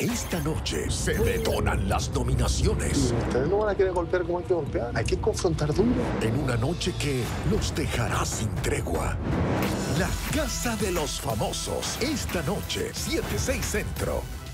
Esta noche se detonan las nominaciones. Ustedes no van a querer golpear como hay que golpear. Hay que confrontar duro. En una noche que los dejará sin tregua. La Casa de los Famosos. Esta noche, 7, 6 Centro.